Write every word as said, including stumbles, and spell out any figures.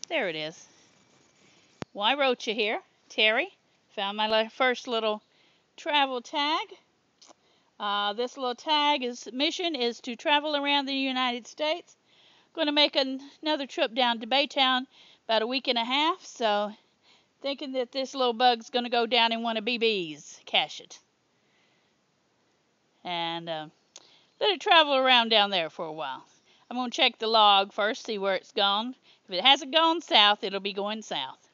There it is. Well, I wrote you here, Terry. Found my first little travel tag. Uh, this little tag is mission is to travel around the United States. Going to make an, another trip down to Baytown about a week and a half. So thinking that this little bug's going to go down in one of B B's, cache it, and uh, let it travel around down there for a while. I'm going to check the log first, see where it's gone. If it hasn't gone south, it'll be going south.